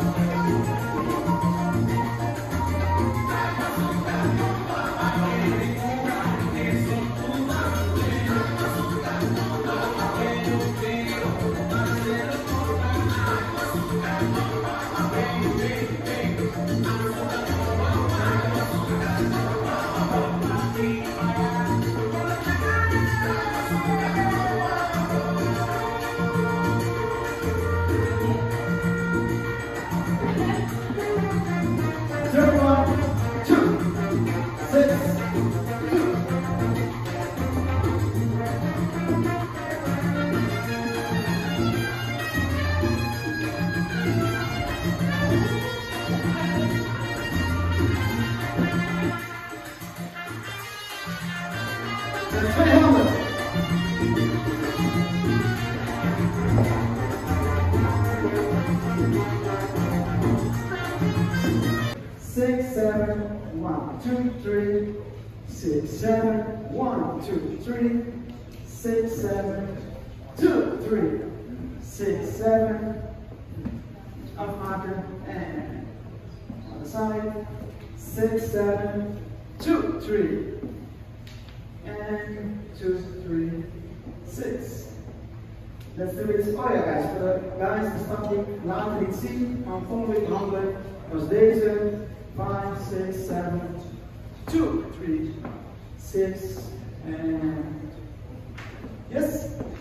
Six, seven, 1, 2, 3, 6, 7, 1, 2, 3, 6, 7, 2, 3, 6, 7, up marker, and on the side, 6, 7, 2, 3, and 2, 3, 6. Let's do this. Oh ja, guys, voor de guys die stap ik later niet zien, maar volgende week handen was deze 5, 6, 7, 2, 3, 6, and yes.